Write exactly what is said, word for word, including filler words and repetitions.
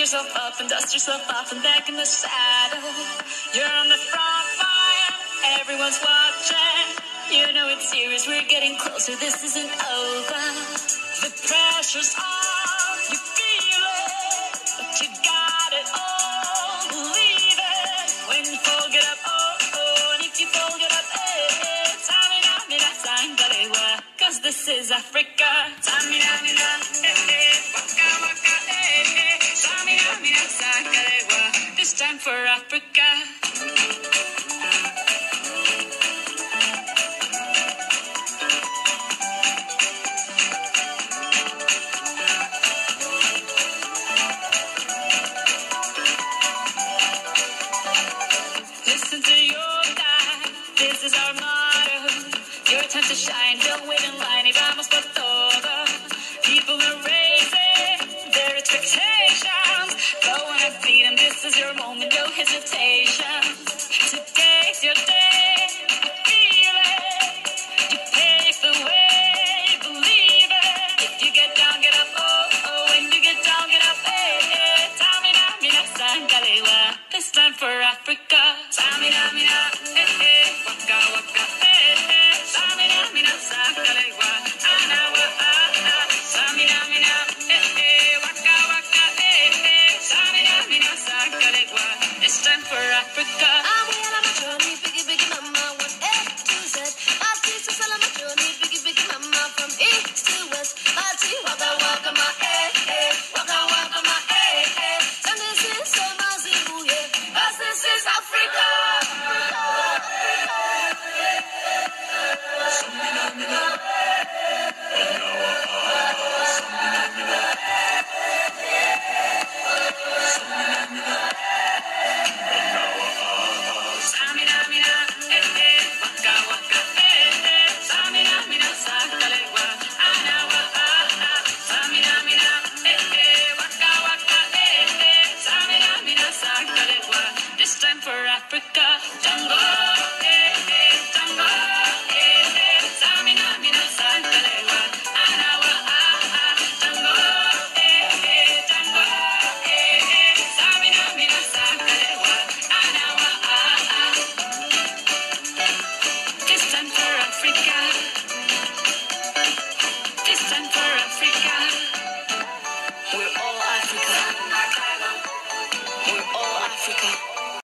yourself up and dust yourself off and back in the saddle. You're on the front line, everyone's watching. You know it's serious, we're getting closer, this isn't over. The pressure's on, you feel it, but you got it all, believe it. When you fold it up, oh, oh, and if you fold it up, eh, tamina, mina, sangalewa, cause this is Africa. Tamina, mina, eh, eh, waka, waka, eh, eh, tamina, mina, sangalewa, this time for Africa. Listen to your God, this is our motto. Your time to shine, don't wait in line, y vamos por todo. People are raising their expectations. Go on and feed them, this is your moment, no hesitation.